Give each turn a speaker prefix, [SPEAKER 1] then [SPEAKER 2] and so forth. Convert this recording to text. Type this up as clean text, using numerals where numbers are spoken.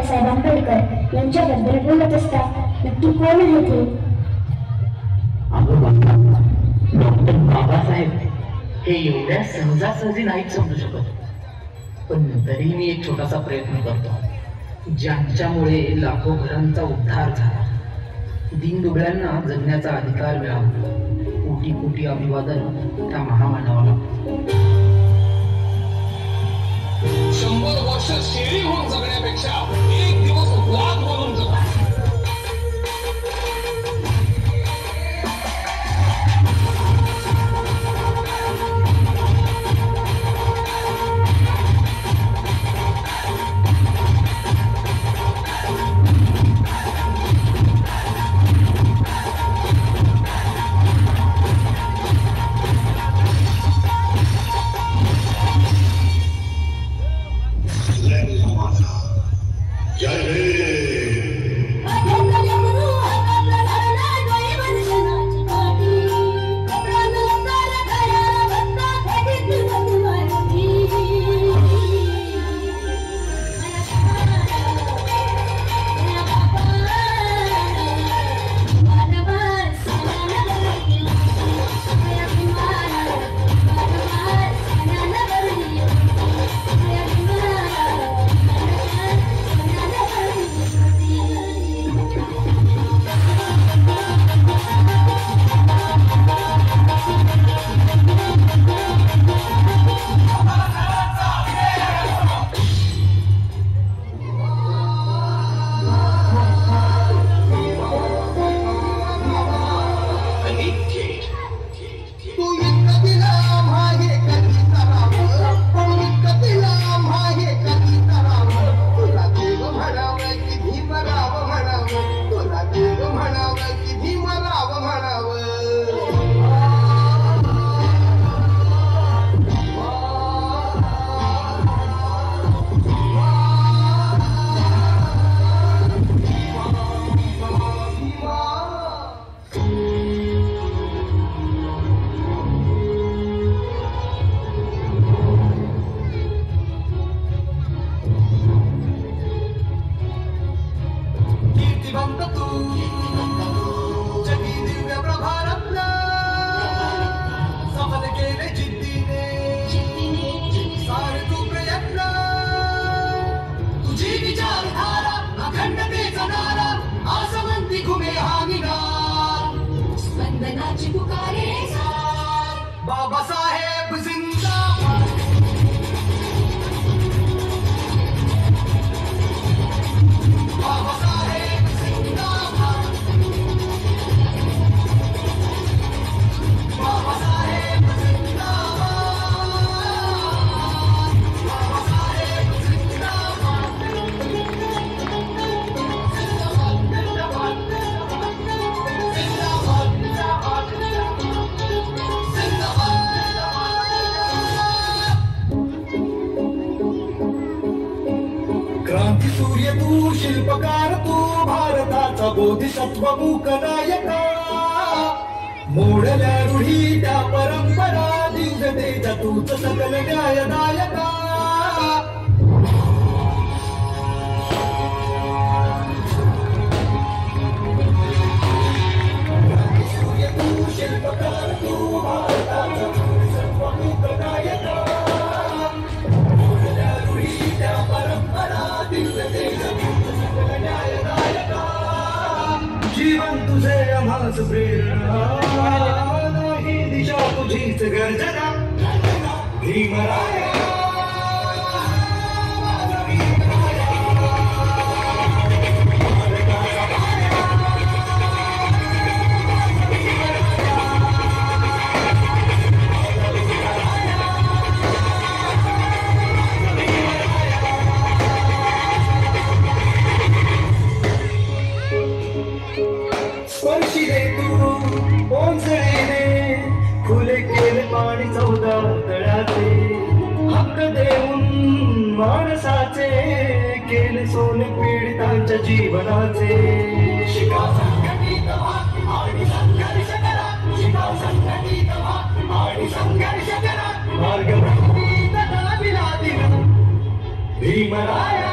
[SPEAKER 1] बाबासाहेब आंबेडकर यांच्याबद्दल बोलत असता नक्की कोण आहे ते?
[SPEAKER 2] डॉक्टर बाबासाहेब हे एवढ्या सहजासहजी नाहीच समजू शकत, पण तरीही मी एक छोटासा प्रयत्न करतो, ज्यांच्यामुळे लाखो घरांचा उद्धार झाला, दीनदुबळ्यांना जगण्याचा अधिकार मिळाला. कोटी कोटी अभिवादन त्या महामानवाला.
[SPEAKER 3] 100 वर्ष शेळी होऊन जगण्यापेक्षा एक दिवस लाख म्हणून जगा. बाबासाहेब जिंदाबाद. बाबासाहेब जिंदाबाद. बाबासाहेब जिंदाबाद. बाबासाहेब जिंदाबाद. क्रांती सूर्य तू, शिल्पकार तू, भारताचा बोधिसत्व मूक नायका. मोडल्या रूढी त्या परंपरा, दिवसेच्या तूच सकल न्यायदायका. क्रांती सूर्य तू, शिल्पकार तू, भारताचा बोधिसत्व मूक नायका. मोडल्या रूढी त्या परंपरा, जीवन तुझे आम्हास प्रेरणा, नाही दिशा तुझीच गर्जना. भीमराया स्पर्शी दे तू पोंचळेने, खुले केले पाणी 14 तळ्याचे. हक्क देऊन माणसाचे, केले सोने पीडितांच्या जीवनाचे. शिका संघटित व्हा आणि संघर्ष करा. शिका संघटित व्हा आणि संघर्ष करा. मार्ग भ्रांतीत विलादिन भीमराया.